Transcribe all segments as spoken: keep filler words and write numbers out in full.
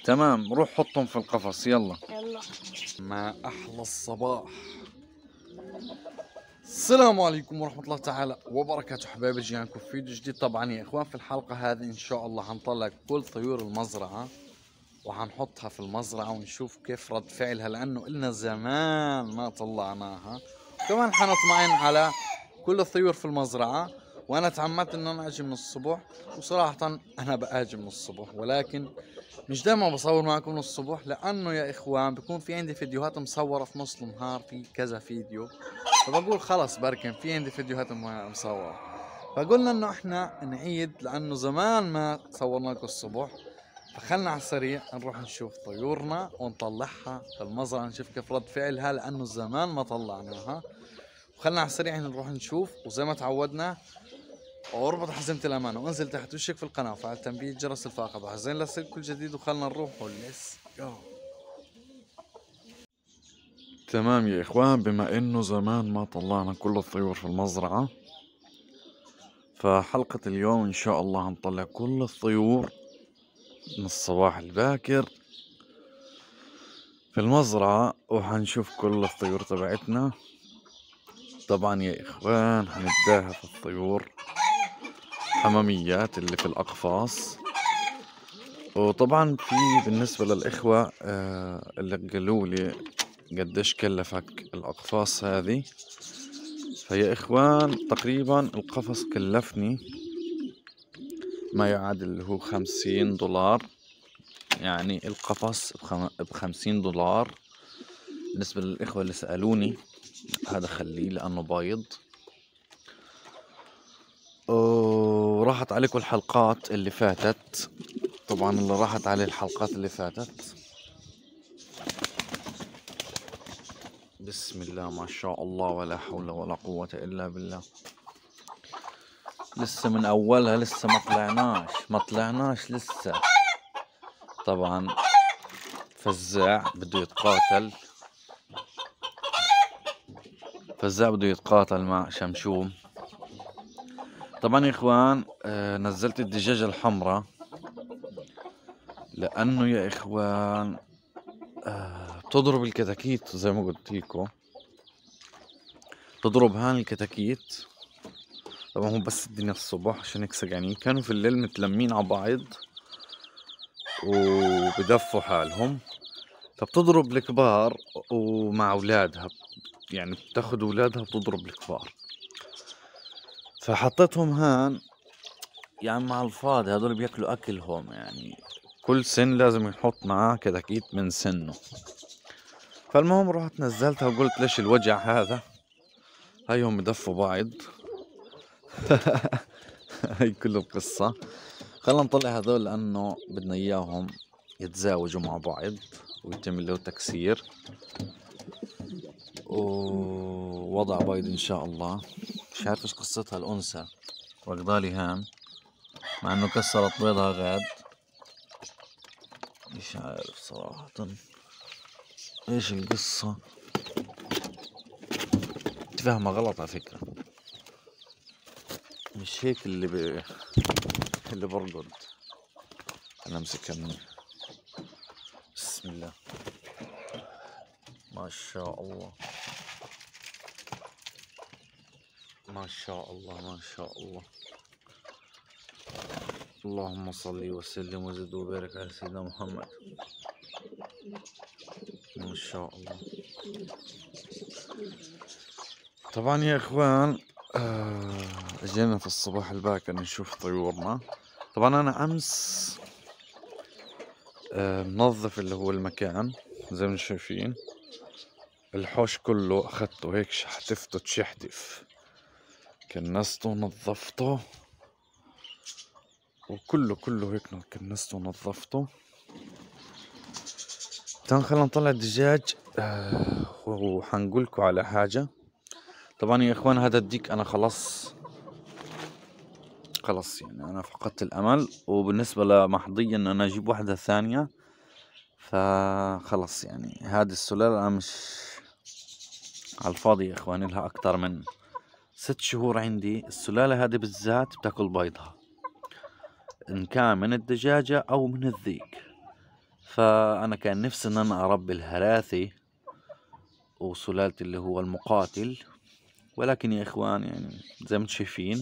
تمام، روح حطهم في القفص يلا. يلا. ما أحلى الصباح. السلام عليكم ورحمة الله تعالى وبركاته حبايبي، رجعنا في فيديو جديد. طبعا يا إخوان في الحلقة هذه إن شاء الله حنطلع كل طيور المزرعة وحنحطها في المزرعة ونشوف كيف رد فعلها، لأنه إلنا زمان ما طلعناها. كمان حنطمئن على كل الطيور في المزرعة. وأنا تعمدت إن أنا أجي من الصبح، وصراحة أنا بأجي من الصبح، ولكن مش دائما بصور معكم من الصبح، لأنه يا إخوان بيكون في عندي فيديوهات مصورة في نص النهار، في كذا فيديو، فبقول خلص بركن في عندي فيديوهات مصورة، فقلنا إنه إحنا نعيد لأنه زمان ما صورنا لكم الصبح. فخلنا على السريع نروح نشوف طيورنا ونطلعها في المزرعة، نشوف كيف رد فعلها لأنه زمان ما طلعناها. وخلنا على السريع نروح نشوف، وزي ما تعودنا واربط حزمة الأمان وانزل تحت وشك في القناة وفعل تنبيه جرس الفاقة عشان لصلك كل جديد. وخلنا نروح وليتس جو. تمام يا إخوان، بما إنه زمان ما طلعنا كل الطيور في المزرعة، فحلقة اليوم إن شاء الله هنطلع كل الطيور من الصباح الباكر في المزرعة، وحنشوف كل الطيور تبعتنا. طبعا يا إخوان هنتباهى في الطيور حماميات اللي في الأقفاص. وطبعا في بالنسبة للإخوة آه اللي قالوا لي قديش كلفك الأقفاص هذه، فيا إخوان تقريبا القفص كلفني ما يعادل اللي هو خمسين دولار، يعني القفص بخمسين دولار. بالنسبة للإخوة اللي سألوني هذا خليه لأنه بايض. وراحت عليكم الحلقات اللي فاتت، طبعا اللي راحت عليه الحلقات اللي فاتت بسم الله ما شاء الله ولا حول ولا قوة إلا بالله. لسه من أولها لسه ما طلعناش ما طلعناش لسه. طبعا فزاع بده يتقاتل فزاع بده يتقاتل مع شمشوم. طبعا يا إخوان آه نزلت الدجاجة الحمراء لأنه يا إخوان آه بتضرب الكتاكيت زي ما قلت لكم، تضرب هان الكتاكيت. طبعا هم بس الدنيا الصبح عشان هيك سقعانين، كانوا في الليل متلمين على بعض وبدفوا حالهم، فبتضرب الكبار ومع اولادها، يعني بتاخد اولادها بتضرب الكبار. فحطيتهم هان يعني مع الفاضي، هذول بياكلوا اكلهم، يعني كل سن لازم يحط معاه كتاكيت من سنه. فالمهم رحت نزلتها وقلت ليش الوجع هذا، هيهم بدفوا بعض. هي كل القصة. خلنا نطلع هذول لأنه بدنا إياهم يتزاوجوا مع بعض ويتم له تكسير ووضع بيض إن شاء الله. مش عارف إيش قصتها الأنثى واخدالي هان، مع إنه كسرت بيضها غاد. مش عارف صراحة إيش القصة، تفهمها غلط على فكرة، مش هيك اللي ب... اللي برقد. أنا أمسكها مني بسم الله ما شاء الله ما شاء الله ما شاء الله. اللهم صل وسلم وزد وبارك على سيدنا محمد. ما شاء الله. طبعا يا اخوان آه اجينا في الصباح الباكر نشوف طيورنا. طبعا انا امس آه منظف اللي هو المكان زي ما شايفين، الحوش كله اخذته هيك شحتفته تشحتف، كنسته ونظفته وكله كله هيك كنسته ونظفته. تعال خلينا نطلع الدجاج. آه وحنقولكم على حاجة. طبعا يا اخوان هذا الديك انا خلاص خلاص يعني انا فقدت الامل، وبالنسبة لمحضية ان انا اجيب واحدة ثانية، فخلص يعني هذه السلالة انا مش على الفاضي يا اخوان. لها اكتر من ست شهور عندي السلالة هذه بالذات بتاكل بيضها، ان كان من الدجاجة او من الذيك. فانا كان نفسي ان انا اربي الهراثي وسلالتي اللي هو المقاتل، ولكن يا اخوان يعني زي ما انتم شايفين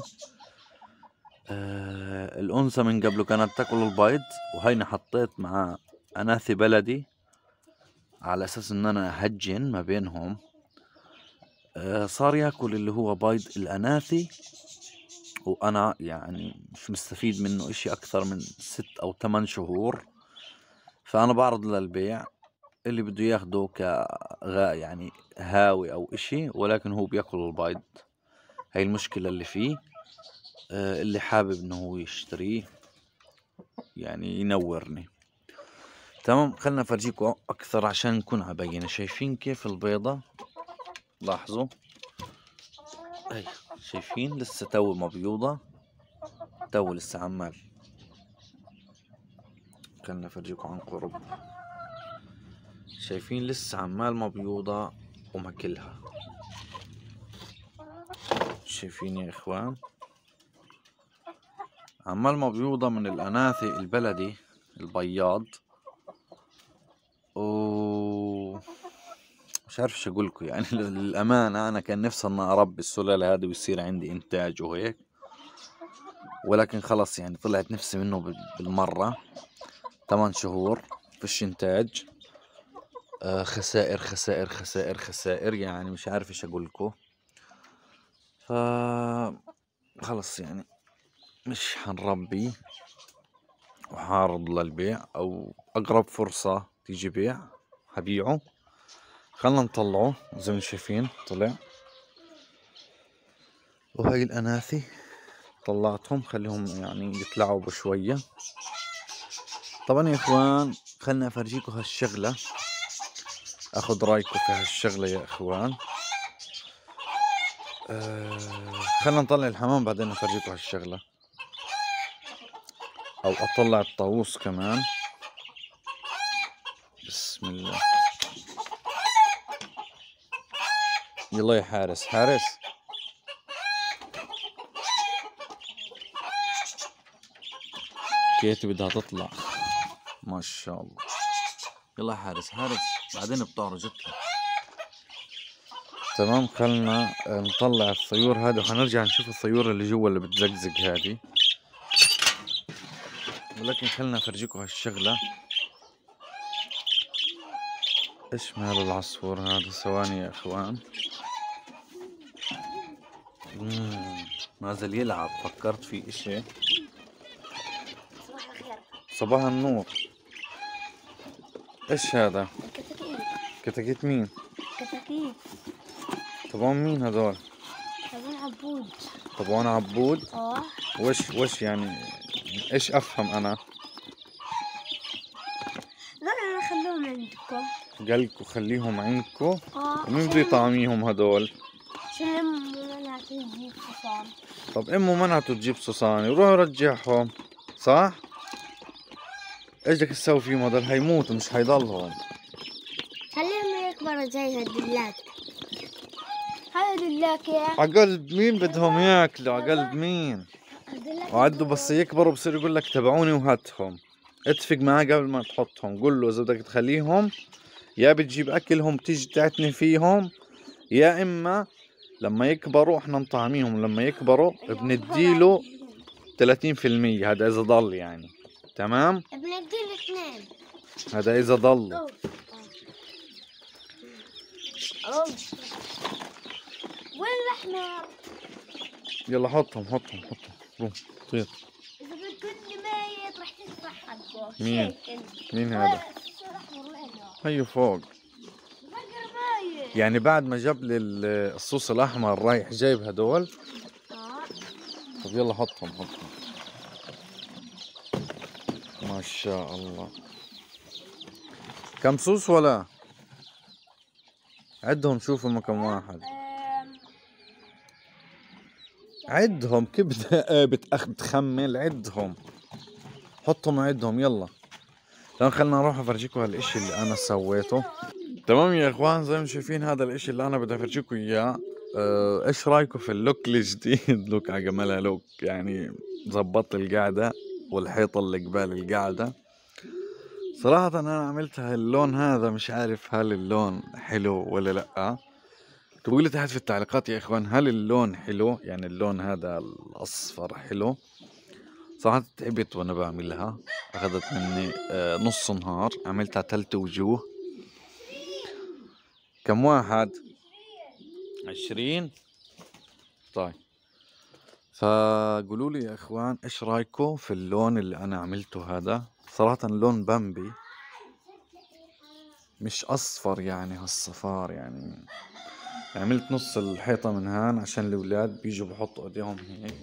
آه الانثى من قبله كانت تاكل البيض، وهينا حطيت مع اناثي بلدي على اساس ان انا اهجن ما بينهم. آه صار ياكل اللي هو بيض الاناثي، وانا يعني مش مستفيد منه اشي اكثر من ست او ثمان شهور. فانا بعرض للبيع، اللي بده ياخده كغا يعني هاوي او اشي، ولكن هو بياكل البيض. هاي المشكلة اللي فيه. آه اللي حابب انه هو يشتريه يعني ينورني. تمام، خلنا افرجيكم اكثر عشان نكون عبينة. شايفين كيف البيضة؟ لاحظوا هي، شايفين لسه تو مبيوضة، تو لسه عمال. خلنا افرجيكم عن قرب. شايفين لسه عمال مبيوضة وماكلها. شايفين يا اخوان؟ عمال مبيوضة من الاناثي البلدي البياض. و مش عارف ايش اقولكم يعني. للامانة انا كان نفسي ان اربي السلالة هذه ويصير عندي انتاج وهيك، ولكن خلص يعني طلعت نفسي منه بالمرة. ثمان شهور فيش انتاج. آه خسائر خسائر خسائر خسائر، يعني مش عارف ايش اقولكم. ف خلص يعني مش حنربي، وحارض للبيع، او اقرب فرصة تيجي بيع هبيعه. خلنا نطلعه زي ما شايفين طلع. وهي الاناثي طلعتهم، خليهم يعني يتلعبوا شوية. طبعا يا اخوان خلنا افرجيكم هالشغلة، اخذ رايكم في هالشغلة يا اخوان. أه خلنا نطلع الحمام بعدين افرجيكم هالشغلة، او اطلع الطاووس كمان. بسم الله. يلا يا حارس حارس. كيتي بدها تطلع ما شاء الله. يلا يا حارس حارس، بعدين بتعرجتها. تمام، خلنا نطلع الطيور هذه وحنرجع نشوف الطيور اللي جوا اللي بتزقزق هذه. ولكن خلنا افرجيكم هالشغلة. ايش ماله العصفور هذا؟ ثواني يا اخوان. مم. نازل يلعب، فكرت في اشي. صباح الخير. صباح النور. ايش هذا؟ كتاكيت. كتاكيت مين؟ كتاكيت. طبعا مين هذول؟ تبون عبود. طبعا عبود؟ اه. وش وش يعني ايش افهم انا؟ لا انا خلوهم عندكم. قالكوا خليهم عندكم؟ اه. ومين بده يطعميهم هدول؟ عشان منعت تجيب حصان. طب امه منعته تجيب صصاني، وروح رجعهم صح؟ ايش بدك تسوي فيهم هدول؟ هيموتوا مش هيضلهم. خليهم يكبروا زي هالدلات. هاي دلاك يا عقلب مين بدهم ياكلوا؟ عقلب مين؟ وعدوا بس يكبروا بصير يقول لك تبعوني وهاتهم. اتفق معاه قبل ما تحطهم، قول له اذا بدك تخليهم يا بتجيب اكلهم تيجي تعتني فيهم، يا اما لما يكبروا احنا نطعميهم. لما يكبروا بنديله ثلاثين في المية، هذا اذا ضل يعني. تمام، بنديله اثنين. هذا اذا ضل. أوه. أوه. وين الاحمر؟ يلا حطهم حطهم حطهم. روح طير. اذا بتقولي ميت رح تسرح حقه. مين؟ مين هذا؟ هيو فوق. يعني بعد ما جاب لي الصوص الاحمر رايح جايب هدول. اه. طب يلا حطهم حطهم. ما شاء الله. كم صوص ولا؟ عدهم شوفوا هم كم واحد. عدهم كيف بتخمل؟ عدهم حطهم عدهم يلا. تمام، خلنا نروح افرجيكم هالاشي اللي انا سويته. تمام يا اخوان، زي ما شايفين هذا الاشي اللي انا بدي افرجيكم اياه. اه ايش رايكم في اللوك الجديد؟ لوك على جمالها لوك، يعني زبطت القعدة والحيطة اللي قبال القعدة. صراحة انا عملتها اللون هذا، مش عارف هل اللون حلو ولا لا. اكتبوا لي تحت في التعليقات يا اخوان، هل اللون حلو؟ يعني اللون هذا الاصفر حلو؟ صراحة تعبت وانا بعملها، اخذت مني آه، نص نهار، عملتها تلت وجوه. كم واحد؟ عشرين. طيب، فقولوا لي يا اخوان ايش رايكم في اللون اللي انا عملته هذا؟ صراحة لون بامبي، مش اصفر يعني هالصفار يعني. عملت نص الحيطة من هان عشان الاولاد بيجوا بحطوا ايديهم هيك،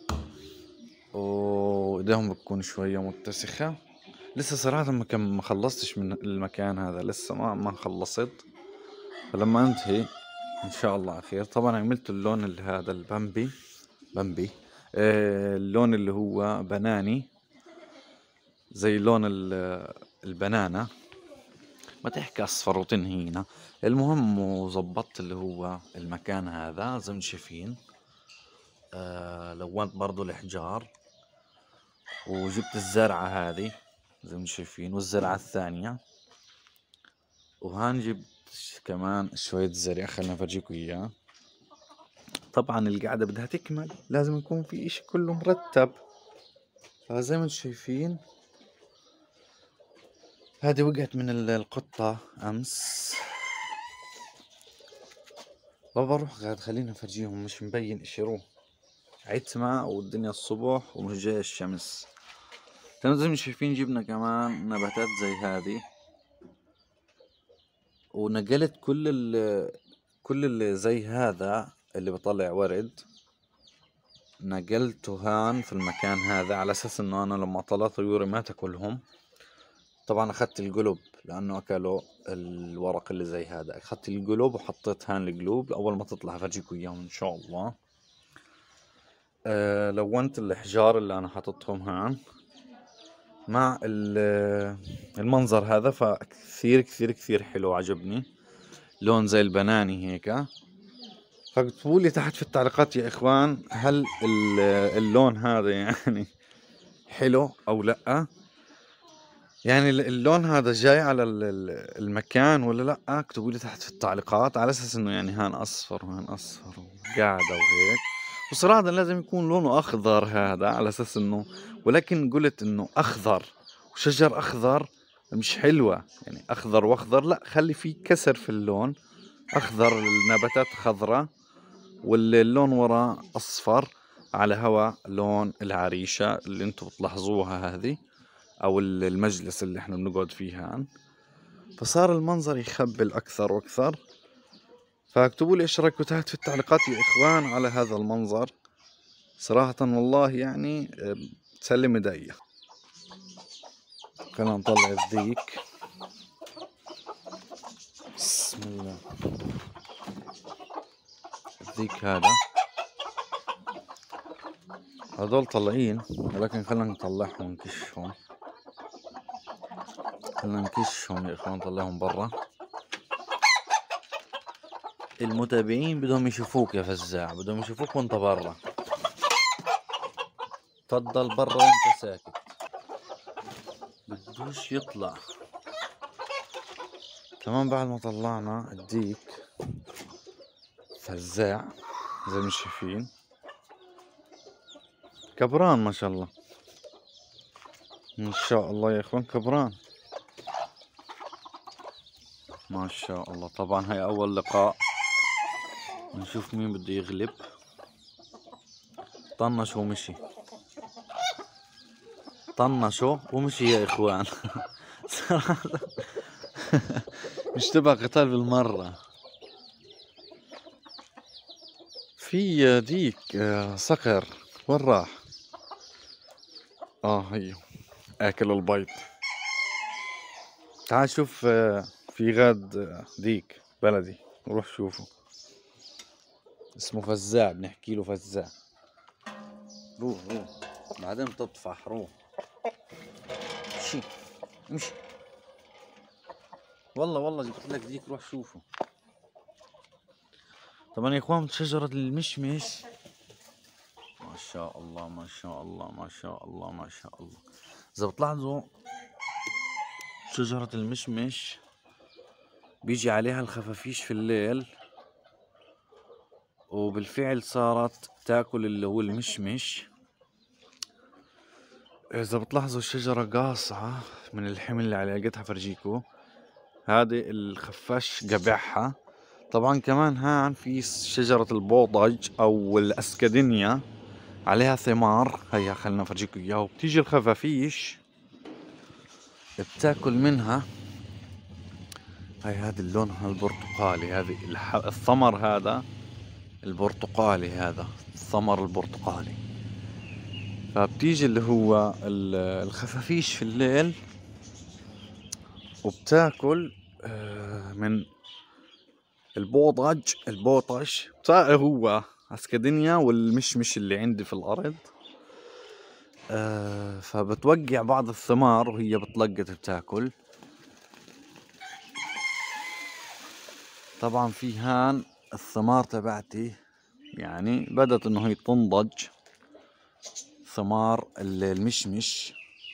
وايديهم بتكون شوية متسخة. لسه صراحة ما كم ما خلصتش من المكان هذا، لسه ما ما خلصت. فلما انتهي ان شاء الله على خير. طبعا عملت اللون اللي هذا البامبي، بامبي آه اللون اللي هو بناني، زي لون ال- البنانة، ما تحكي اصفر وتنهينا. المهم وظبطت اللي هو المكان هذا زي ما شايفين. آه لونت برضو الحجار، وجبت الزرعة هذه زي ما شايفين، والزرعة الثانية. وهان جبت كمان شوية زرع، خلنا افرجيكم اياه. طبعا القعدة بدها تكمل لازم يكون في اشي كله مرتب. فزي ما انتم شايفين هذه وقعت من ال- القطة امس. بابا روح غاد، خلينا نفرجيهم، مش مبين اشي. روح عتمة والدنيا الصبح ومش جاي الشمس. تمام زي ما شايفين جبنا كمان نباتات زي هذه، ونقلت كل ال كل اللي زي هذا اللي بطلع ورد، نقلته هان في المكان هذا على اساس انه انا لما اطلع طيوري ما تاكلهم. طبعا اخذت القلب لانه اكلوا الورق اللي زي هذا، اخذت القلب وحطيت هان القلوب. اول ما تطلع افرجيكم اياهم ان شاء الله. أه لونت الحجار اللي انا حاططهم هان مع ال- المنظر هذا، فكثير كثير كثير حلو، عجبني لون زي البناني هيك. فاكتبوا لي تحت في التعليقات يا اخوان، هل ال- اللون هذا يعني حلو او لا؟ يعني ال- اللون هذا جاي على ال- ال- المكان ولا لا؟ اكتبوا لي تحت في التعليقات، على اساس انه يعني هان اصفر وهان اصفر وقاعدة وهيك. وصراحة لازم يكون لونه اخضر هذا على اساس انه، ولكن قلت انه اخضر وشجر اخضر مش حلوة. يعني اخضر واخضر لا، خلي في كسر في اللون. اخضر النباتات خضراء، واللون ورا اصفر، على هوا لون العريشة اللي انتم بتلاحظوها هذه، او المجلس اللي احنا بنقعد فيه هان. فصار المنظر يخبل اكثر واكثر. فاكتبوا لي ايش رايكم تحت في التعليقات يا اخوان على هذا المنظر. صراحة والله يعني آه، تسلم ايديا. خلينا نطلع الذيك. بسم الله. الذيك هذا، هذول طالعين، ولكن خلينا نطلعهم ونكشفهم. خلينا نكشهم يا اخوان، نطلعهم برا. المتابعين بدهم يشوفوك يا فزاع، بدهم يشوفوك وانت برا. تفضل برا وانت ساكت، بدوش يطلع. كمان بعد ما طلعنا الديك فزاع زي ما شايفين، كبران ما شاء الله، ما شاء الله يا اخوان كبران ما شاء الله. طبعا هاي اول لقاء، نشوف مين بده يغلب. طنش ومشي، طنشوا ومشي يا اخوان. صراحة مش تبع قتال بالمرة. في ديك آه، صقر، وين راح؟ اه هيو اكل البيض. تعال شوف آه، في غاد آه، ديك بلدي، روح شوفه. اسمه فزاع، بنحكي له فزاع. روح روح بعدين بتطفح، روح امشي امشي. والله والله جبت لك ديك، روح شوفه. طبعا يا اخوان شجرة المشمش ما شاء الله ما شاء الله ما شاء الله ما شاء الله. اذا بتلاحظوا شجرة المشمش بيجي عليها الخفافيش في الليل، وبالفعل صارت تاكل اللي هو المشمش. اذا بتلاحظوا الشجرة قاصعة من الحمل اللي عليها، قد حفرجيكو. هذه الخفاش قبعها. طبعا كمان هان في شجرة البوضج او الاسكادينيا عليها ثمار، هيا خلنا افرجيكم اياها. وبتيجي الخفافيش بتاكل منها. هاي هذا اللون البرتقالي، هذه الح... الثمر هذا البرتقالي، هذا الثمر البرتقالي. فبتيجي اللي هو الخفافيش في الليل وبتاكل من البوضج البوطش بتاع هو اسكادينيا والمشمش اللي عندي في الارض. فبتوقع بعض الثمار وهي بتلقط بتاكل. طبعا في هان الثمار تبعتي يعني بدت انه هي تنضج، ثمار المشمش،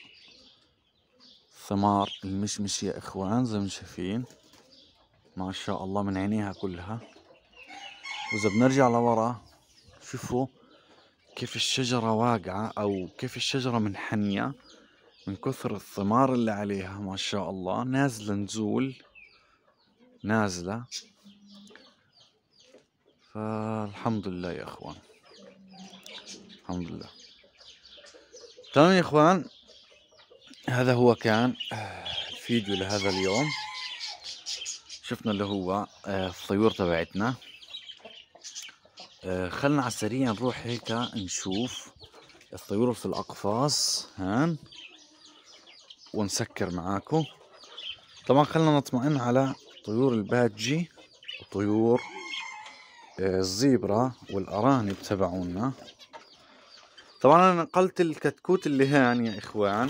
ثمار المشمش يا اخوان زي ما شايفين ما شاء الله من عينيها كلها. واذا بنرجع لورا شوفوا كيف الشجرة واقعة او كيف الشجرة منحنية من كثر الثمار اللي عليها ما شاء الله، نازلة نزول نازلة. فالحمد لله يا اخوان، الحمد لله. تمام يا اخوان، هذا هو كان الفيديو لهذا اليوم. شفنا اللي هو الطيور تبعتنا. خلنا على السريع نروح هيك نشوف الطيور في الاقفاص هان ونسكر معاكم. طبعا خلنا نطمئن على طيور البادجي وطيور الزيبرا والارانب تبعونا. طبعا انا نقلت الكتكوت اللي هان يا اخوان،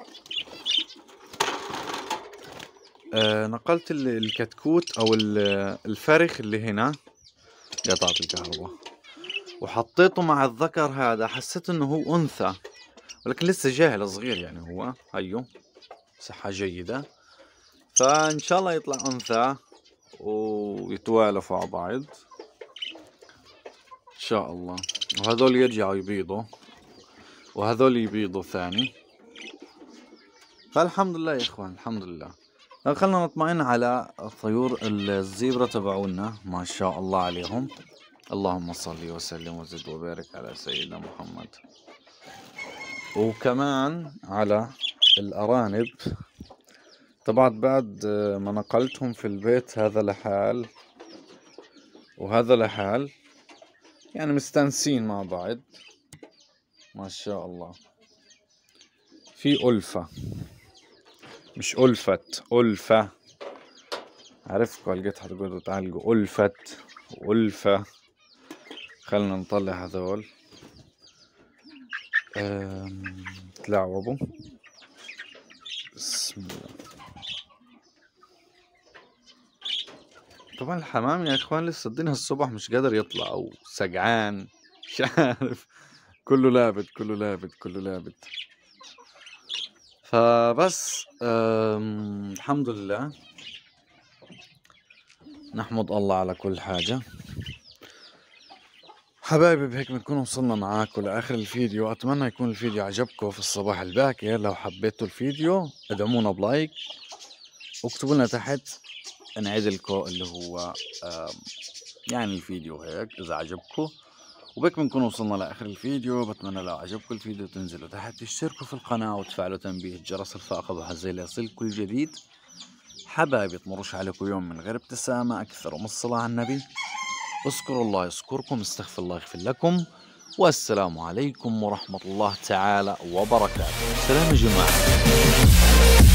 آه نقلت الكتكوت او الفرخ اللي هنا قطعت الكهرباء وحطيته مع الذكر هذا. حسيت انه هو انثى ولكن لسه جاهل صغير يعني، هو هيو صحة جيدة. فان شاء الله يطلع انثى ويتوالفوا على بعض ان شاء الله. وهذول يرجعوا يبيضوا وهذول يبيضوا ثاني. فالحمد لله يا اخوان، الحمد لله. خلنا نطمئن على الطيور الزيبرا تبعونا ما شاء الله عليهم. اللهم صل وسلم وزد وبارك على سيدنا محمد. وكمان على الارانب. طبعا بعد ما نقلتهم في البيت هذا لحال وهذا لحال، يعني مستانسين مع بعض ما شاء الله. في ألفة مش ألفت، ألفة. عرفتكم لقيت حتقولوا تعالقوا ألفت وألفة. خلنا نطلع هذول تلعبوا. بسم الله. طبعا الحمام يا اخوان لسه الدنيا الصبح مش قادر يطلع او سقعان مش عارف، كله لابد كله لابد كله لابد. فبس الحمد لله، نحمد الله على كل حاجة. حبايبي بهيك بنكون وصلنا معاكم لآخر الفيديو. أتمنى يكون الفيديو عجبكم في الصباح الباكر. لو حبيتوا الفيديو ادعمونا بلايك واكتبوا لنا تحت نعيد لكم اللي هو يعني الفيديو هيك إذا عجبكم. وبك بنكون وصلنا لآخر الفيديو. بتمنى لو عجبكم الفيديو تنزلوا تحت تشتركوا في القناة وتفعلوا تنبيه الجرس الفائقة بحيث يصلكم كل جديد. حبايبي تمرش عليكم يوم من غير ابتسامة أكثر من الصلاة على النبي. اذكروا الله يذكركم، استغفر الله يغفر لكم. والسلام عليكم ورحمة الله تعالى وبركاته. سلام يا جماعة.